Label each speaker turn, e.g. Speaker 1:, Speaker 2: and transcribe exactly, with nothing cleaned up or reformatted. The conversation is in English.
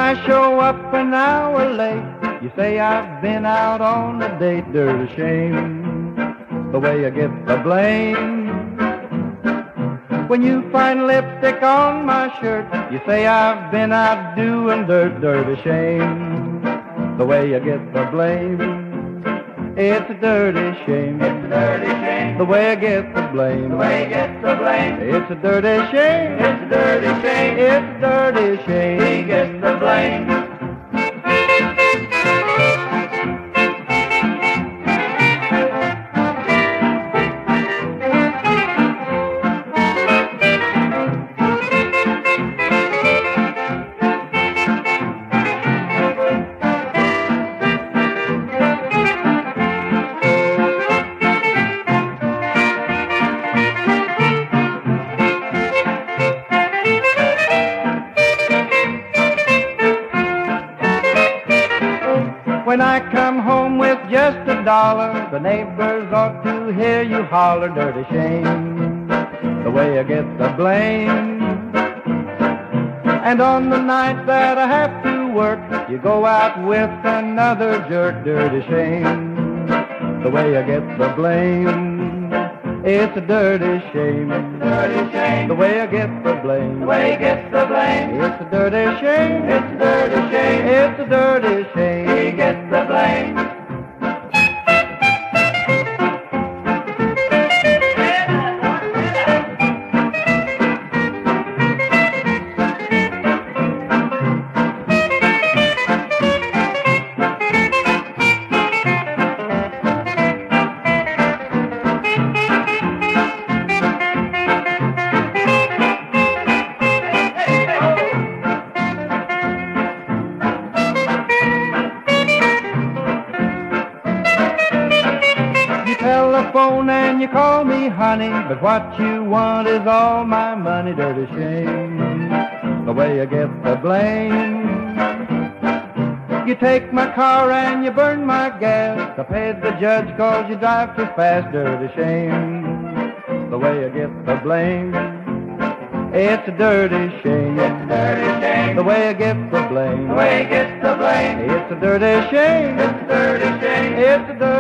Speaker 1: I show up an hour late, you say I've been out on a date. Dirty shame, the way you get the blame. When you find lipstick on my shirt, you say I've been out doing dirt. Dirty shame, the way you get the blame. It's a dirty shame, it's a dirty shame, the way I get the blame, the way I get the blame. It's a dirty shame, it's a dirty shame, it's a dirty shame, he gets the blame. When I come home with just a dollar, the neighbors ought to hear you holler. Dirty shame, the way I get the blame. And on the night that I have to work, you go out with another jerk. Dirty shame, the way I get the blame. It's a dirty shame, it's a dirty shame, the way I get the blame, the way I get the blame. It's a dirty shame, it's a dirty shame, it's a dirty shame, he gets the blame. Telephone and you call me honey, but what you want is all my money. Dirty shame, the way I get the blame. You take my car and you burn my gas, I paid the judge cause you drive too fast. Dirty shame, the way I get the blame. It's a dirty shame, it's a dirty shame, the way I get the blame, the way I get the blame. It's a dirty shame, it's a dirty shame, it's a dirty